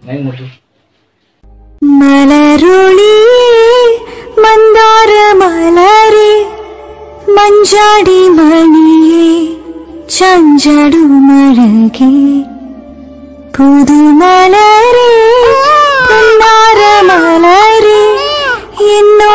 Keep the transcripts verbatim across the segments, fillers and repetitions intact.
മലരുളി മന്ദാര മലരെ മഞ്ചാടി മണിയെ ചഞ്ചടുമഴകെ പുതുമലരെ പൊന്നാര മലരെ എന്നോ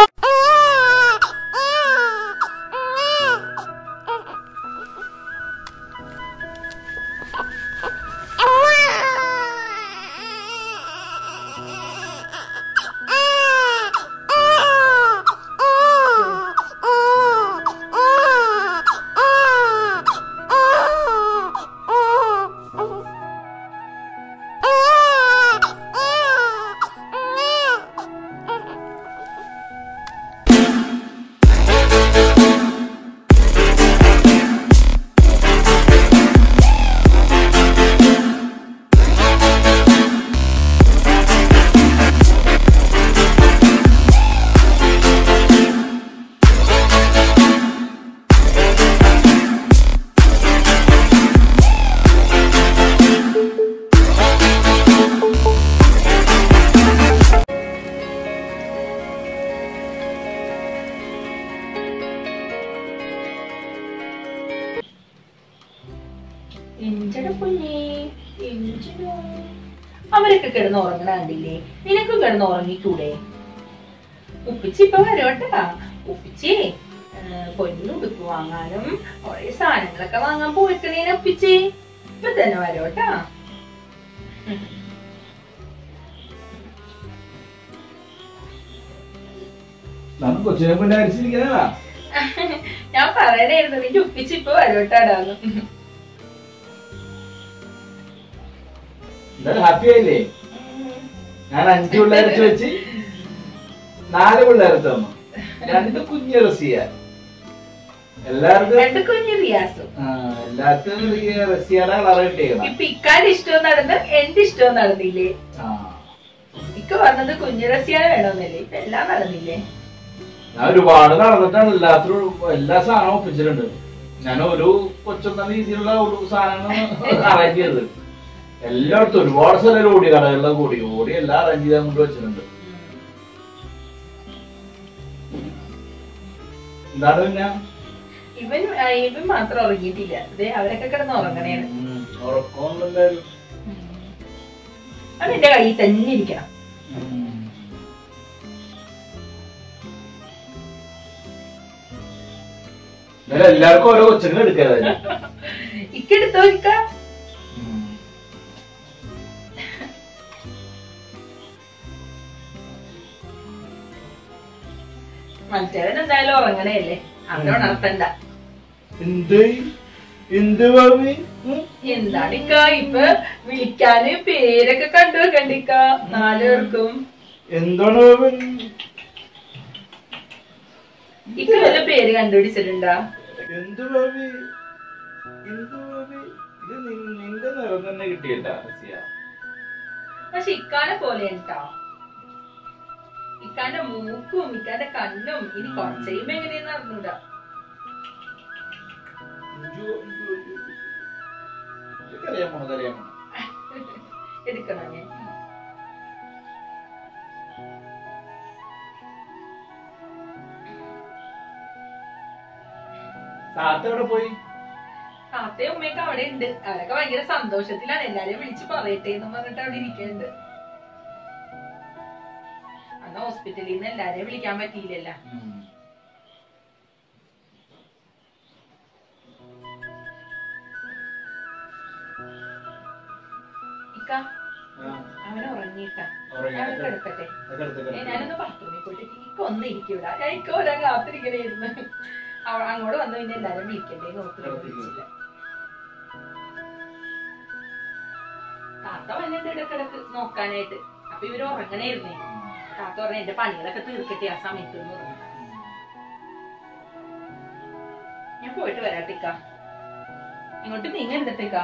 അവരൊക്കെ കിടന്ന് ഉറങ്ങണ കണ്ടില്ലേ? നിനക്കും കിടന്ന് ഉറങ്ങിക്കൂടെ? ഉപ്പിച്ചി ഇപ്പൊ വരോട്ടാ. ഉപ്പിച്ചേ പൊന്നുടുപ്പ് വാങ്ങാനും കുറെ സാധനങ്ങളൊക്കെ വാങ്ങാൻ പോയിക്കണേന ഉപ്പിച്ചേ. ഇപ്പൊ തന്നെ വരോട്ടാ. ഞാൻ പറയണായിരുന്നു നിന്റെ ഉപ്പിച്ചി ഇപ്പൊ വരോട്ടാടാന്ന്. ഹാപ്പി ആയില്ലേ? ഞാൻ അഞ്ചു പിള്ളേരെ വെച്ച് നാല് പിള്ളേരെ തന്നു. രണ്ട് കുഞ്ഞു റസിയ. എല്ലാവർക്കും എല്ലാവർക്കും റസിയുടെ കളർ കിട്ടിയത്. ഇപ്പൊ ഇക്കാന്റെ ഇഷ്ടവും നടന്ന് എന്റെ ഇഷ്ടവും നടന്നില്ലേ? ഇക്ക പറഞ്ഞത് കുഞ്ഞു റസിയാണ് വേണമെന്നല്ലേ? ഇപ്പൊ എല്ലാം നടന്നില്ലേ? ഞാൻ ഒരുപാട് നടന്നിട്ടാണ് എല്ലാത്തിനും എല്ലാ സാധനവും ഒപ്പിച്ചിട്ടുണ്ട്. ഞാൻ ഒരു കൊച്ചൊന്ന രീതിയിലുള്ള സാധനങ്ങൾ അറേഞ്ച് ചെയ്തത്. എല്ലായിടത്തും ഒരുപാട് സ്ഥലം ഓടി, കടകളിലെ കൂടി ഓടി എല്ലാം അറേഞ്ച് ചെയ്താൽ കൊണ്ട് വെച്ചിട്ടുണ്ട്. എന്താണ് പിന്നെ ഇവൻ ഇവൻ മാത്രം ഉറങ്ങിയിട്ടില്ല. അതെ, അവരൊക്കെ കിടന്ന് ഉറങ്ങണേണ്. ഉറക്കമൊന്നുമില്ലായിരുന്നു. അത് എന്റെ കയ്യിൽ തന്നെ ഇരിക്കണം. എല്ലാവർക്കും ഓരോ കൊച്ചുങ്ങൾ എടുക്കാതെ ഇക്കെടുത്തോ ഇക്ക? മറ്റവൻ എന്തായാലും ഉറങ്ങണേല്ലേ, അവനെ ഉണർത്തണ്ട. എന്താണിക്ക ഇപ്പൊ വിളിക്കാന് പേരൊക്കെ കണ്ടു വെക്കണ്ടിക്ക നാലുപേർക്കും? എന്താണ് ഇക്ക വല്ല പേര് കണ്ടുപിടിച്ചിട്ടുണ്ടാ? എന്ത് ഭാവി എന്ത് ഭാവി ഇത് നിന്റെ നിറം തന്നെ കിട്ടിയില്ല. പക്ഷെ ഇക്കാനെ പോലെ ഉണ്ടാ. ഇക്കാന്റെ മൂക്കും ഇക്കാന്റെ കണ്ണും ഇനി കുറച്ച് കഴിയുമ്പോ എങ്ങനെയെന്ന് അറിഞ്ഞൂടാ. എടുക്കണോ ഞാൻ? താത്ത പോയി? താത്തയും ഉമ്മയൊക്കെ അവിടെ ഉണ്ട്. അവരൊക്കെ ഭയങ്കര സന്തോഷത്തിലാണ്. എല്ലാരെയും വിളിച്ച് പറയട്ടെ എന്ന് പറഞ്ഞിട്ട് അവിടെ ഇരിക്കുന്നുണ്ട്. അന്ന് ഹോസ്പിറ്റലിൽ നിന്ന് എല്ലാരെയും വിളിക്കാൻ പറ്റിയില്ലല്ലോ. ഇക്ക അവനെ ഉറങ്ങിയിട്ടാ. ഞാൻ കിടക്കട്ടെ. ഞാനൊന്ന് ബാത്റൂമിൽ പോയിട്ട് ഇക്ക ഒന്ന് ഇരിക്കൂല. ഞാൻ ഇക്ക ഒരാ കാത്തിരിക്കണായിരുന്നു. അങ്ങോട്ട് വന്ന് പിന്നെ എല്ലാരും വിളിക്കണ്ടേന്ന് ഓർത്തില്ല. താത്ത വന്നിട്ട് ഇടക്കിടക്ക് നോക്കാനായിട്ട്. അപ്പൊ ഇവര് ഉറങ്ങണായിരുന്നേ. താത്ത പറഞ്ഞ എന്റെ പണികളൊക്കെ തീർക്കട്ടെ ആ സമയത്ത് എന്ന് പറഞ്ഞു. ഞാൻ പോയിട്ട് വരാട്ടിക്ക. ഇങ്ങോട്ട് നീങ്ങരുതട്ടേക്ക.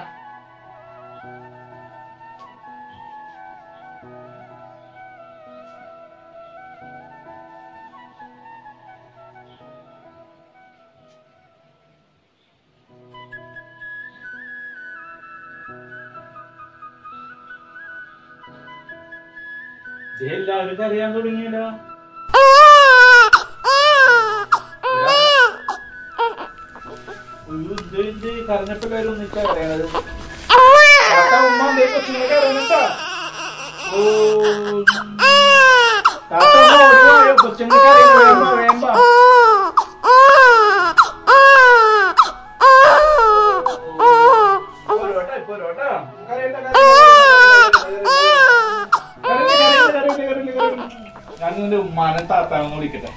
എല്ലാവരും അറിയാൻ തുടങ്ങിയല്ലോ. കരഞ്ഞപ്പിള്ളേരും ഒന്നിച്ചാ കരയണത്. ഉമ്മ കൊച്ചിനെ കരയണട്ടാ. ഓ താത്ത ഓടിയോ കൊച്ചിനെ കരയുന്ന വേമ്പ. ഞാൻ നിന്റെ ഉമ്മാനെ താത്താന്ന് വിളിക്കട്ടെ.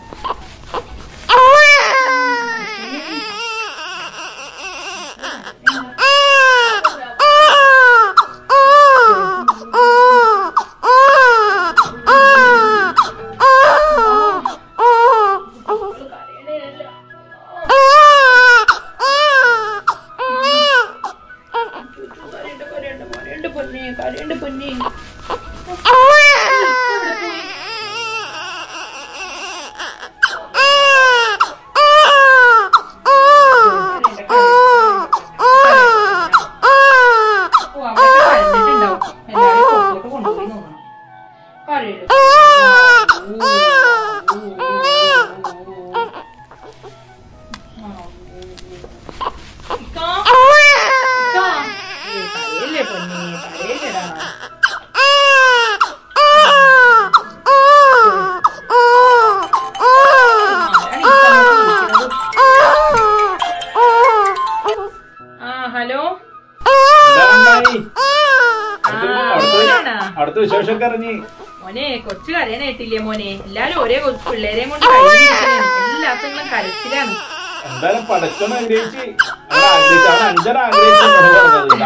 അടുത്ത വിശേഷം അറിഞ്ഞി മോനെ കൊച്ചു കരയാനായിട്ടില്ലേ മോനെ? എല്ലാരും ഒരേ പിള്ളേരെയും കൊണ്ട് എല്ലാത്തും കരച്ചിലാണ്. എന്തായാലും പടച്ചോൻ ആഗ്രഹിച്ച് അഞ്ചര ആഗ്രഹിച്ചു.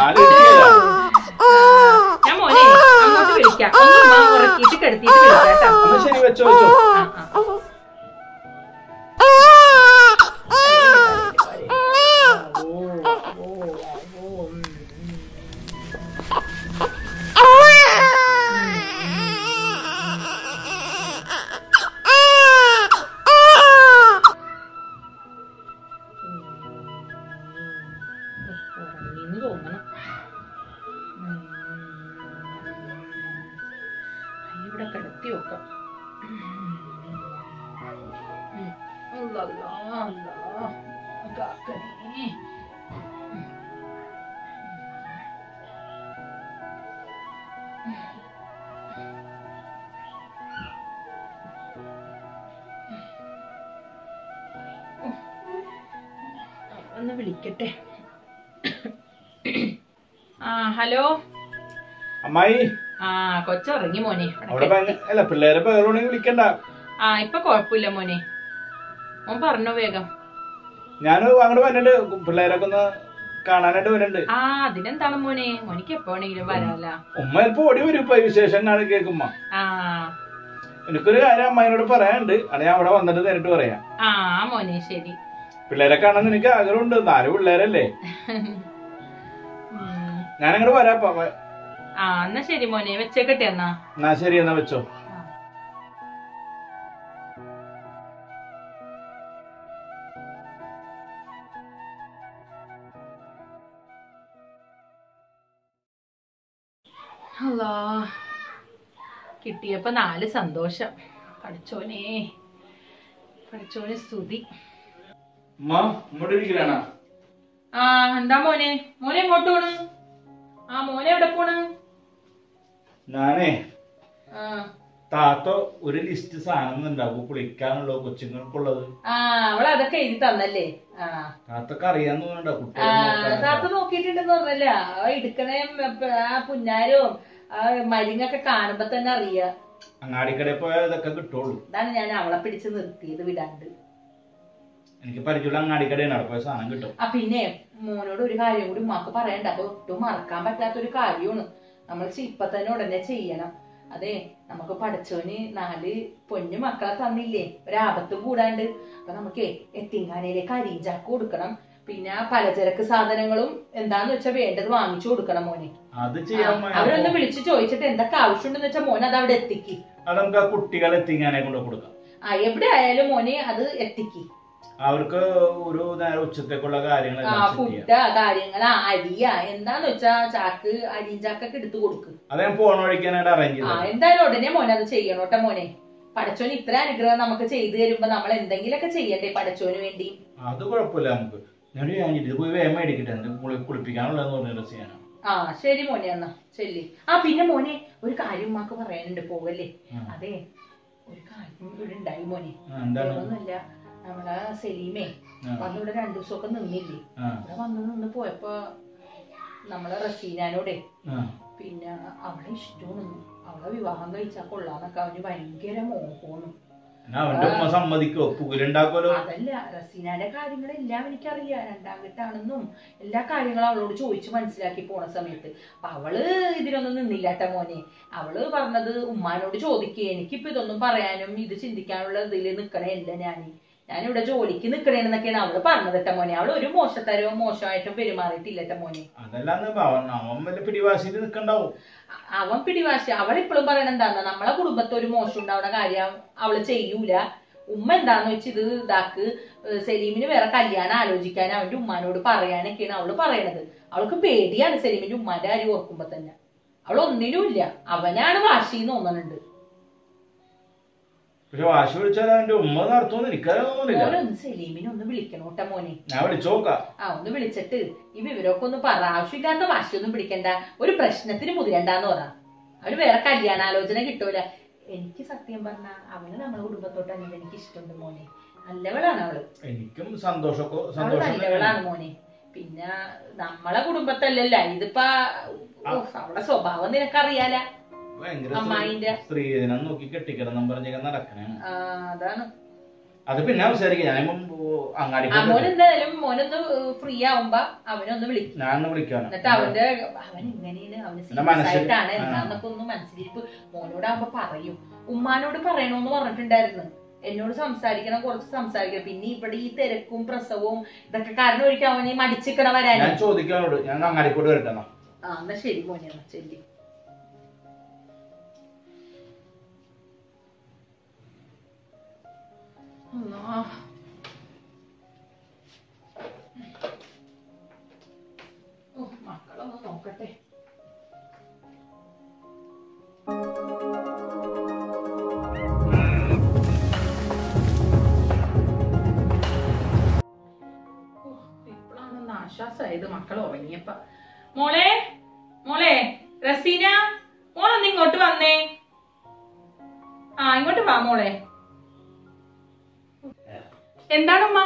ഞാൻ മോനെ അങ്ങോട്ട് വിളിക്കാം. ഒന്ന് ഉറക്കിയിട്ട് കിടത്തിയിട്ട് വിളിക്കാം. ശരി വെച്ചോ വെച്ചോ. ഇവിടെ കിടത്തി വെക്കാം. ഒന്ന് വിളിക്കട്ടെ. ആ ഹലോ അമ്മായി. ആ കൊച്ചുറങ്ങി മോനെ. അല്ല പിള്ളേരെ പേരോണെങ്കിൽ വിളിക്കണ്ട. ആ ഇപ്പൊ കൊഴപ്പില്ല മോനെ. മോൻ പറഞ്ഞോ വേഗം. ഞാൻ അങ്ങോട്ട് വന്നിട്ട് പിള്ളേരൊക്കെ ഒന്ന് കാണാനായിട്ട് വരുന്നുണ്ട്. ആ അതിനെന്താണ് മോനെ, മോനിക്ക് എപ്പോ വേണമെങ്കിലും വരാല. ഉമ്മ ചിലപ്പോ ഓടി വരും ഇപ്പൊ വിശേഷം കാണാൻ കേൾക്കുമ്പോ. ആ എനിക്കൊരു കാര്യം അമ്മായിനോട് പറയാനുണ്ട്. അത് ഞാൻ അവിടെ വന്നിട്ട് നേരിട്ട് പറയാം. ആ മോനെ ശരി. പിള്ളേരെ കാണാൻ എനിക്ക് ആഗ്രഹമുണ്ട്. നാല് പിള്ളേരല്ലേ. ഞാനങ്ങോട്ട് വരാപ്പ. ആ എന്നാ ശരി മോനെ, വെച്ചേക്കട്ടെ എന്നാ. എന്നാ ശരി എന്നാ വെച്ചോ. അല്ലാ കിട്ടിയപ്പോ നാല് സന്തോഷം. പഠിച്ചോനെ പഠിച്ചോനെ സ്തുതി. ആ എന്താ മോനെ? മോനെ എങ്ങോട്ട് പോണ്? ആ മോനെ എവിടെ പോണ്? ഞാനേ താത്ത ഒരു ലിസ്റ്റ് സാധനം ഉണ്ടാവും കുളിക്കാനുള്ളൂ കൊച്ചുങ്ങൾക്കുള്ളത്. ആ അവള് അതൊക്കെ എഴുതി തന്നല്ലേ? ആ താത്തൊക്കെ അറിയാന്ന് തോന്നണ്ട. താത്ത നോക്കിയിട്ടുണ്ടെന്ന് പറഞ്ഞല്ല. ഇടുക്കണേ ആ പുന്നാരും ആ മരിങ്ങൊക്കെ കാണുമ്പോ തന്നെ അറിയാം. അങ്ങാടിക്കടയിൽ പോയാൽ ഇതൊക്കെ കിട്ടുള്ളൂ. അതാണ് ഞാൻ അവളെ പിടിച്ച് നിർത്തിയത് വിടാണ്ട്. എനിക്ക് പരിചയമുള്ള അങ്ങാടിക്കടയാണ്, അവിടെ പോയ സാധനം കിട്ടും. ആ പിന്നെ മോനോട് ഒരു കാര്യം കൂടി ഉമ്മാക്ക് പറയണ്ട. അപ്പൊ ഒട്ടും മറക്കാൻ പറ്റാത്തൊരു കാര്യമാണ്. നമ്മൾ ഇപ്പൊ തന്നെ ഉടനെ ചെയ്യണം. അതെ നമുക്ക് പഠിച്ചോന് നാല് പൊന്നു മക്കളെ തന്നില്ലേ, ഒരാപത്ത് കൂടാണ്ട്. അപ്പൊ നമുക്ക് എത്തിങ്ങാനയിലേക്ക് അരിഞ്ചാക്ക് കൊടുക്കണം. പിന്നെ പലചരക്ക് സാധനങ്ങളും എന്താന്ന് വെച്ചാൽ വേണ്ടത് വാങ്ങിച്ചു കൊടുക്കണം മോനെ. അവരൊന്ന് വിളിച്ചു ചോദിച്ചിട്ട് എന്തൊക്കെ ആവശ്യമുണ്ടെന്ന് വെച്ചാൽ മോനെ അത് അവിടെ എത്തിക്ക്. അത് നമുക്ക് ആ കുട്ടികളെ എത്തിങ്ങാനെ കൊണ്ട് കൊടുക്കാം. ആ എവിടെ ആയാലും മോനെ അത് എത്തിക്ക്. അവർക്ക് ഒരു നേരം ഉച്ചത്തേക്കുള്ള കാര്യങ്ങൾ ഫുഡ് കാര്യങ്ങളാ അരിയാ എന്താന്ന് വെച്ചാ ചാക്ക് അരിയും ചാക്കൊക്കെ എടുത്തു കൊടുക്ക്. അത് ഞാൻ പോണ വഴിക്കാനായിട്ട് അറേഞ്ച് ചെയ്തു. ആ എന്തായാലും ഉടനെ മോനെ അത് ചെയ്യണോട്ടെ മോനെ. പടച്ചോന് ഇത്ര അനുഗ്രഹം നമുക്ക് ചെയ്തു തരുമ്പോ നമ്മൾ എന്തെങ്കിലുമൊക്കെ ചെയ്യണ്ടേ പടച്ചോന് വേണ്ടി. അത് കുഴപ്പമില്ല നമുക്ക്. ഞാൻ കഴിഞ്ഞിട്ട് പോയി വേഗം മേടിക്കട്ടെ, കുളിപ്പിക്കാനുള്ളതെന്ന് പറഞ്ഞ ഡ്രസ് ചെയ്യാനാണ്. ആ ശരി മോനെ എന്നാ ചെല്ലി. ആ പിന്നെ മോനെ ഒരു കാര്യം ഉമ്മാക്ക് പറയാനുണ്ട്, പോകല്ലേ. അതെ ഒരു കാര്യം ഇവിടെ ഉണ്ടായി മോനെ. ഒന്നുമില്ല, നമ്മളെ സലീമേ വന്നിവിടെ രണ്ടു ദിവസമൊക്കെ നിന്നില്ലേ. ഇവിടെ വന്ന് നിന്ന് പോയപ്പോ നമ്മളെ റസീനാനോടെ പിന്നെ അവളെ ഇഷ്ടമാണ്, അവളെ വിവാഹം കഴിച്ചാൽ കൊള്ളാന്നൊക്കെ അവന് ഭയങ്കര മോഹമാണ്. അതല്ല റസീനാന്റെ കാര്യങ്ങളെല്ലാം എനിക്കറിയാം, രണ്ടാം കെട്ടാണെന്നും എല്ലാ കാര്യങ്ങളും അവളോട് ചോദിച്ചു മനസ്സിലാക്കി പോണ സമയത്ത്. അപ്പൊ അവള് ഇതിനൊന്നും നിന്നില്ലാട്ട മോനെ. അവള് പറഞ്ഞത് ഉമ്മാനോട് ചോദിക്കുക, എനിക്കിപ്പൊ ഇതൊന്നും പറയാനും ഇത് ചിന്തിക്കാനുള്ള ഇതില് നിക്കണേല്ല, ഞാൻ ഞാനിവിടെ ജോലിക്ക് നിക്കണേന്നൊക്കെയാണ് അവള് പറഞ്ഞത് മോനെ. അവള് ഒരു മോശത്തരവും മോശമായിട്ടും പെരുമാറിയിട്ടില്ലട്ട മോനെ. അവൻ പിടിവാശി. അവളിപ്പോഴും പറയണ എന്താന്ന്, നമ്മളെ കുടുംബത്തെ ഒരു മോശം ഉണ്ടാവുന്ന കാര്യം അവള് ചെയ്യൂല. ഉമ്മ എന്താന്ന് വെച്ച് ഇത് ഇതാക്ക്, സലീമിന് വേറെ കല്യാണം ആലോചിക്കാൻ അവന്റെ ഉമ്മാനോട് പറയാനൊക്കെയാണ് അവള് പറയണത്. അവൾക്ക് പേടിയാണ് സലീമിന്റെ ഉമ്മാന്റെ കാര്യം ഓർക്കുമ്പോ തന്നെ. അവൾ ഒന്നിനും ഇല്ല, അവനാണ് വാശിന്ന് തോന്നുന്നുണ്ട്. പക്ഷെ വാശി വിളിച്ചാൽ അവന്റെ ഉമ്മ നടത്തുമെന്ന് എനിക്കറിയാവുന്നില്ല. ഓരോന്ന് സലീമിനെ ഒന്ന് വിളിക്കണോട്ടെ മോനെ. ഞാൻ വിളിച്ചോക്കാം. ആ ഒന്ന് വിളിച്ചിട്ട് ഈ വിവരമൊക്കെ ഒന്ന് പറ. ആവശ്യമില്ലാത്ത വാശിയൊന്നും പിടിക്കണ്ട, ഒരു പ്രശ്നത്തിന് മുതിരണ്ടെന്ന് പറ. അവര് വേറെ കല്യാണാലോചന കിട്ടൂല. എനിക്ക് സത്യം പറഞ്ഞ അവന് നമ്മളെ കുടുംബത്തോട്ട് അങ്ങനെ എനിക്ക് ഇഷ്ടമുണ്ട് മോനെ. നല്ലവളാണ് അവള്, എനിക്കും സന്തോഷമൊക്കെ നല്ലവളാണ് മോനെ. പിന്നെ നമ്മളെ കുടുംബത്തല്ലല്ല ഇതിപ്പോ. അവളുടെ സ്വഭാവം നിനക്കറിയാല, അമ്മായിന്റെ സ്ത്രീധനം നോക്കി കെട്ടിക്കിടന്നും പറഞ്ഞ നടക്കണേ. അതാണ്. അത് പിന്നെ സംസാരിക്കാം. മോനെന്തായാലും മോനൊന്ന് ഫ്രീ ആവുമ്പോ അവനൊന്ന് വിളിക്കും. ഞാൻ വിളിക്കാം. എന്നിട്ട് അവന്റെ അവൻ ഇങ്ങനെയാണ്, അവന് സീരിയസ് ആയിട്ടാണ് എന്താന്നൊക്കെ ഒന്ന് മനസ്സിലിരിപ്പ് മോനോടാവുമ്പോ പറയും. ഉമ്മാനോട് പറയണോന്ന് പറഞ്ഞിട്ടുണ്ടായിരുന്നു, എന്നോട് സംസാരിക്കണം, കുറച്ച് സംസാരിക്കണം. പിന്നെ ഇവിടെ ഈ തിരക്കും പ്രസവവും ഇതൊക്കെ കാരണം ഒരിക്കലും അവനെ മടിച്ചിക്കണ വരാൻ ചോദിക്കാനോട്. ഞാൻ അങ്ങാടിക്കോട് വരട്ടെ. ആ എന്നാ ശരി മോനെ, ചെല്ലി. മക്കളൊന്ന് നോക്കട്ടെ. ഇപ്പോഴാണ് ആശ്വാസമായത് മക്കൾ ഉറങ്ങിയപ്പ. മോളെ മോളെ റസീന, മോളൊന്ന് ഇങ്ങോട്ട് വന്നേ. ആ ഇങ്ങോട്ട് വാ മോളെ. എന്താണ് ഉമ്മ?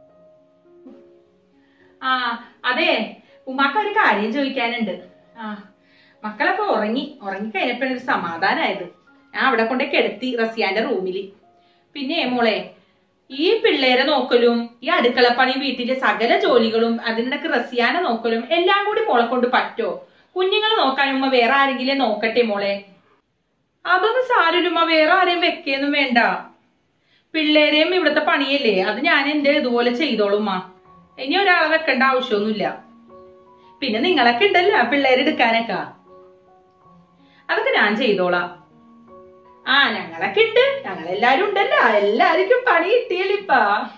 ആ അതെ ഉമ്മാക്ക് ഒരു കാര്യം ചോദിക്കാനുണ്ട്. ആ മക്കളൊക്കെ ഉറങ്ങി ഉറങ്ങി കഴിഞ്ഞപ്പോഴാണ് ഒരു സമാധാനമായത്. ഞാൻ അവിടെ കൊണ്ടേ കിടത്തി റസിയാന്റെ റൂമില്. പിന്നെ മോളെ ഈ പിള്ളേരെ നോക്കലും ഈ അടുക്കളപ്പണി വീട്ടിലെ സകല ജോലികളും അതിനിടക്ക് റസിയാനെ നോക്കലും എല്ലാം കൂടി മോളെ കൊണ്ട് പറ്റോ? കുഞ്ഞുങ്ങളെ നോക്കാൻ ഉമ്മ വേറെ ആരെങ്കിലും നോക്കട്ടെ മോളെ? അതൊന്നും സാരമില്ല, വേറെ ആരെയും വെക്കൊന്നും വേണ്ട. പിള്ളേരെയും ഇവിടുത്തെ പണിയല്ലേ, അത് ഞാൻ എന്റെ ഇതുപോലെ ചെയ്തോളുമ്മ. ഇനി ഒരാളെ വെക്കേണ്ട ആവശ്യമൊന്നുമില്ല. പിന്നെ നിങ്ങളൊക്കെ ഉണ്ടല്ലോ പിള്ളേരെടുക്കാനൊക്കെ, അതൊക്കെ ഞാൻ ചെയ്തോളാം. ആ ഞങ്ങളൊക്കെ ഉണ്ട്, ഞങ്ങളെല്ലാരും ഉണ്ടല്ലോ, എല്ലാവർക്കും പണി കിട്ടിയല്ലിപ്പ.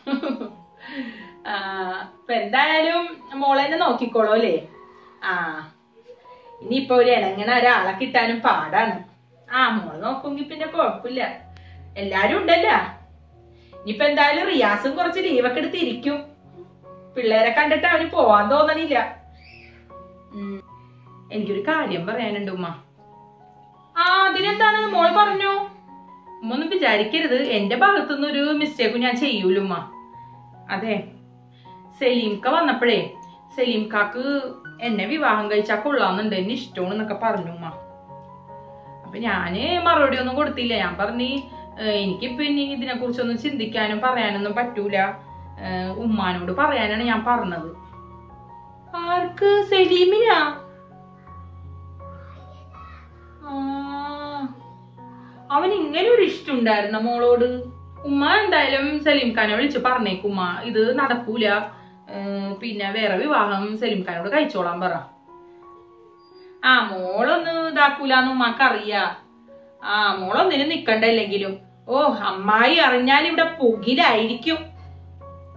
ആ ഇപ്പൊ എന്തായാലും മോളെന്നെ നോക്കിക്കോളൂ അല്ലേ? ആ ഇനിയിപ്പൊ ഒരു ഇണങ്ങണ ഒരാളെ കിട്ടാനും പാടാണ്. ആ മോള് നോക്കുമെങ്കിൽ പിന്നെ കുഴപ്പമില്ല, എല്ലാരും ഉണ്ടല്ലോ. ഇനിയിപ്പൊ എന്തായാലും റിയാസും കുറച്ച് ലീവൊക്കെ എടുത്തിരിക്കും. പിള്ളേരെ കണ്ടിട്ട് അവന് പോവാൻ തോന്നണില്ല. ഉം എനിക്കൊരു കാര്യം പറയാനുണ്ട് ഉമ്മ. ആ അതിനെന്താണ് മോള് പറഞ്ഞു? ഉമ്മ ഒന്നും വിചാരിക്കരുത്, എന്റെ ഭാഗത്തുനിന്ന് ഒരു മിസ്റ്റേക്കും ഞാൻ ചെയ്യൂലുമ്മ. അതെ സലീംക്ക വന്നപ്പോഴേ സലീംക്കാക്ക് എന്നെ വിവാഹം കഴിച്ചാൽ കൊള്ളാന്നുണ്ട്, എന്നെ ഇഷ്ടമാണെന്നൊക്കെ പറഞ്ഞു ഉമ്മ. അപ്പൊ ഞാന് മറുപടി ഒന്നും കൊടുത്തില്ല. ഞാൻ പറഞ്ഞു എനിക്കിപ്പൊ ഇനി ഇതിനെ കുറിച്ചൊന്നും ചിന്തിക്കാനും പറയാനൊന്നും പറ്റൂല, ഉമ്മാനോട് പറയാനാണ് ഞാൻ പറഞ്ഞത്. ആർക്ക്? സലീമിനാ? അവൻ ഇങ്ങനെ ഒരു ഇഷ്ടം ഉണ്ടായിരുന്ന മോളോട്? ഉമ്മ എന്തായാലും സലീം ഖാനെ വിളിച്ച് പറഞ്ഞേക്കുമ്മ, ഇത് നടക്കൂല, പിന്നെ വേറെ വിവാഹം സലീം ഖാനോട് കഴിച്ചോളാൻ പറ. ആ മോളൊന്ന് ഇതാക്കൂലെന്ന് ഉമ്മക്ക് അറിയാ. ആ മോളൊന്നിനും നിക്കണ്ടല്ലെങ്കിലും. ഓ അമ്മായി അറിഞ്ഞാൽ ഇവിടെ പുകിലായിരിക്കും.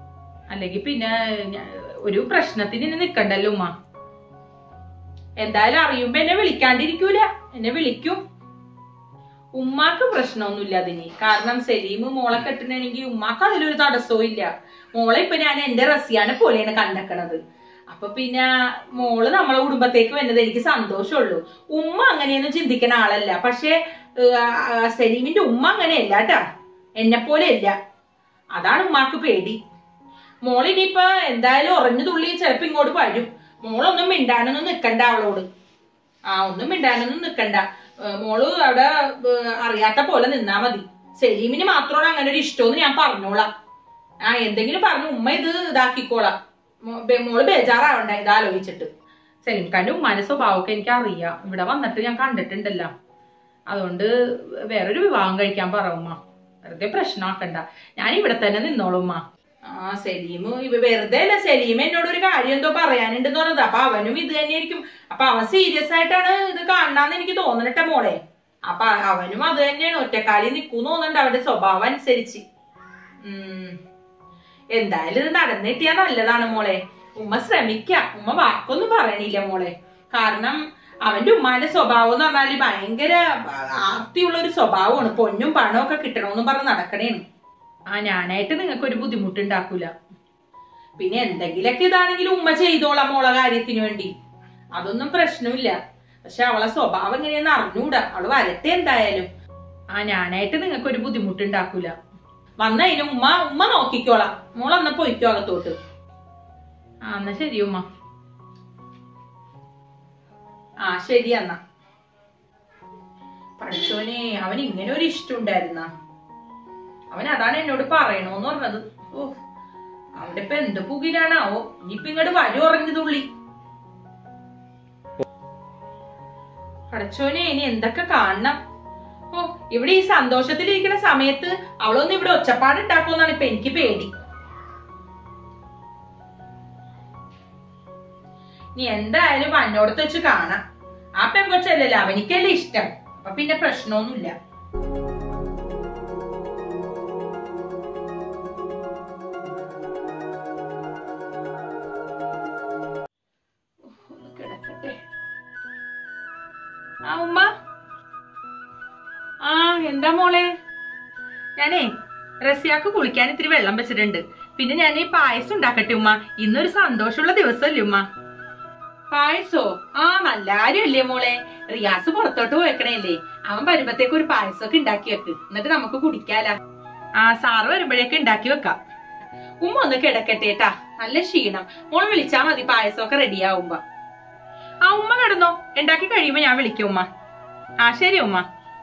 അല്ലെങ്കിൽ പിന്നെ ഒരു പ്രശ്നത്തിന് ഇനി നിക്കണ്ടല്ലോ ഉമ്മ. എന്തായാലും അറിയുമ്പോ എന്നെ വിളിക്കാണ്ടിരിക്കൂല, എന്നെ വിളിക്കും. ഉമ്മാക്ക് പ്രശ്നമൊന്നുമില്ല അതിന്. കാരണം സലീം മോളെ കെട്ടണമെങ്കിൽ ഉമ്മാക്ക് അതിലൊരു തടസ്സവും ഇല്ല. മോളെ ഇപ്പൊ ഞാൻ എന്റെ റസിയാനെ പോലെയാണ് കണ്ടക്കണത്. അപ്പൊ പിന്നെ മോള് നമ്മളെ കുടുംബത്തേക്ക് വന്നത് എനിക്ക് സന്തോഷമുള്ളൂ. ഉമ്മ അങ്ങനെയൊന്നും ചിന്തിക്കുന്ന ആളല്ല. പക്ഷെ സലീമിന്റെ ഉമ്മ അങ്ങനെയല്ല കേട്ടാ, എന്നെ പോലെ അല്ല. അതാണ് ഉമ്മാക്ക് പേടി. മോളിനിയിപ്പൊ എന്തായാലും ഉറഞ്ഞു തുള്ളി ചിലപ്പോ ഇങ്ങോട്ട് വരും. മോളൊന്നും മിണ്ടാനൊന്നും നിക്കണ്ട അവളോട്. ആ ഒന്നും മിണ്ടാനൊന്നും നിക്കണ്ട. മോള് അവിടെ അറിയാത്ത പോലെ നിന്നാ മതി. സലീമിന് മാത്രമാണ് അങ്ങനെ ഒരു ഇഷ്ടമെന്ന് ഞാൻ പറഞ്ഞോളാം. ആ എന്തെങ്കിലും പറഞ്ഞു ഉമ്മ ഇത് ഇതാക്കിക്കോളാം. മോള് ബേജാറാവണ്ട ഇതാലോചിച്ചിട്ട്. സലീം ഖാന്റെ ഉമ്മാന്റെ സ്വഭാവമൊക്കെ എനിക്ക് അറിയാം. ഇവിടെ വന്നിട്ട് ഞാൻ കണ്ടിട്ടുണ്ടല്ലോ. അതുകൊണ്ട് വേറൊരു വിവാഹം കഴിക്കാൻ പറ ഉമ്മ. വെറുതെ പ്രശ്നമാക്കണ്ട. ഞാൻ ഇവിടെ തന്നെ നിന്നോളൂ ഉമ്മ. ആ സലീം വെറുതെ അല്ല, സലീം എന്നോട് ഒരു കാര്യം എന്തോ പറയാനുണ്ടെന്ന് പറഞ്ഞത്. അപ്പൊ അവനും ഇത് തന്നെയായിരിക്കും. അപ്പൊ അവൻ സീരിയസ് ആയിട്ടാണ് ഇത് കാണാന്ന് എനിക്ക് തോന്നണട്ടെ മോളെ. അപ്പൊ അവനും അത് തന്നെയാണ്, ഒറ്റക്കാലി നിക്കൂന്ന് തോന്നുന്നുണ്ട് അവന്റെ സ്വഭാവം അനുസരിച്ച്. ഉം എന്തായാലും ഇത് നടന്നു കിട്ടിയാ നല്ലതാണ് മോളെ. ഉമ്മ ശ്രമിക്കാം. ഉമ്മ വാക്കൊന്നും പറയണില്ല മോളെ. കാരണം അവന്റെ ഉമ്മാന്റെ സ്വഭാവം എന്ന് പറഞ്ഞാല് ഭയങ്കര ആർത്തിയുള്ള ഒരു സ്വഭാവമാണ്. പൊന്നും പണവും ഒക്കെ കിട്ടണമെന്ന് പറഞ്ഞ് നടക്കണേണ്. ആ ഞാനായിട്ട് നിങ്ങൾക്ക് ഒരു ബുദ്ധിമുട്ടുണ്ടാക്കൂല. പിന്നെ എന്തെങ്കിലൊക്കെ ഇതാണെങ്കിലും ഉമ്മ ചെയ്തോളാം മോളെ കാര്യത്തിന് വേണ്ടി. അതൊന്നും പ്രശ്നമില്ല. പക്ഷെ അവളെ സ്വഭാവം എങ്ങനെയാന്ന് അറിഞ്ഞൂടാ. അവള് വരട്ടെ എന്തായാലും. ആ ഞാനായിട്ട് നിങ്ങൾക്ക് ഒരു ബുദ്ധിമുട്ടുണ്ടാക്കൂല. വന്നതിന് ഉമ്മ ഉമ്മ നോക്കിക്കോളാം. മോളെന്നാ പോയിക്കോ അകത്തോട്ട്. ആ എന്നാ ശരി ഉമ്മ. ആ ശരി എന്നാ. പഠിച്ചോനെ അവൻ ഇങ്ങനെ ഒരു ഇഷ്ടം ഉണ്ടായിരുന്ന. അവൻ അതാണ് എന്നോട് പറയണോന്ന് പറഞ്ഞത്. ഓ അവന്റെ ഇപ്പൊ എന്ത് പുകിലാണാവോ. ഇനിയിപ്പൊ ഇങ്ങോട്ട് വഴി ഉറഞ്ഞു തുള്ളി. പഠിച്ചോനെ ഇനി എന്തൊക്കെ കാണണം. ഓ ഇവിടെ ഈ സന്തോഷത്തിലിരിക്കുന്ന സമയത്ത് അവളൊന്നും ഇവിടെ ഒച്ചപ്പാടുണ്ടാക്കുമെന്നാണ് ഇപ്പൊ എനിക്ക് പേടി. നീ എന്തായാലും അന്നോടത്ത് വെച്ച് കാണാം. ആ പെങ്കൊച്ചല്ലല്ലോ, അവനിക്കല്ലേ ഇഷ്ടം. അപ്പൊ പിന്നെ പ്രശ്നമൊന്നുമില്ല. കിടക്കട്ടെ. ആ ഉമ്മ. ആ എന്താ മോളെ? ഞാനേ റസിയാക്ക് കുളിക്കാൻ ഇത്തിരി വെള്ളം വെച്ചിട്ടുണ്ട്. പിന്നെ ഞാൻ ഈ പായസം ഉണ്ടാക്കട്ടെ ഉമ്മ. ഇന്നൊരു സന്തോഷമുള്ള ദിവസമല്ലേ ഉമ്മ? പായസോ? ആ നല്ല കാര്യമല്ലേ മോളെ. റിയാസ് പുറത്തോട്ട് പോയേക്കണേല്ലേ. അവൻ വരുമ്പത്തേക്ക് ഒരു പായസമൊക്കെ ഉണ്ടാക്കി വെക്ക്. എന്നിട്ട് നമുക്ക് കുടിക്കാലാ. ആ സാറ് വരുമ്പോഴേക്ക് ഉണ്ടാക്കി വെക്കാം. ഉമ്മ ഒന്ന് കിടക്കട്ടേട്ടാ, നല്ല ക്ഷീണം. മോള് വിളിച്ചാ മതി പായസമൊക്കെ റെഡിയാവുമ്പോ. ആ ഉമ്മ കിടന്നോ, ഉണ്ടാക്കി കഴിയുമ്പോ ഞാൻ വിളിക്കും ഉമ്മ. ആ ശരി ഉമ്മ.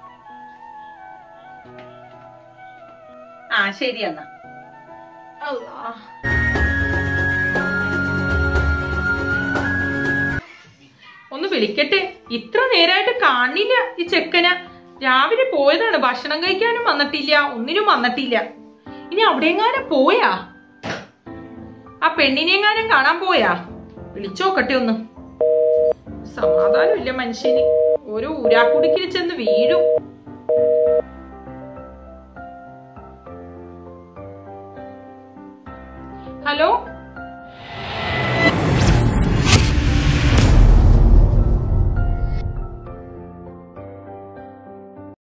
ആ ശരി എന്നാ. ഒന്ന് വിളിക്കട്ടെ. ഇത്ര നേരായിട്ട് കാണില്ല ഈ ചെക്കന. രാവിലെ പോയതാണ്, ഭക്ഷണം കഴിക്കാനും വന്നിട്ടില്ല, ഒന്നിനും വന്നിട്ടില്ല. ഇനി അവിടെയെങ്ങാനും പോയാ? ആ പെണ്ണിനെങ്ങാനും കാണാൻ പോയാ? വിളിച്ചോക്കട്ടെ ഒന്ന്. സമാധാനമില്ല മനുഷ്യന്. ഓരോ ഊരാക്കുടിക്കിൽ ചെന്ന് വീഴും. ഹലോ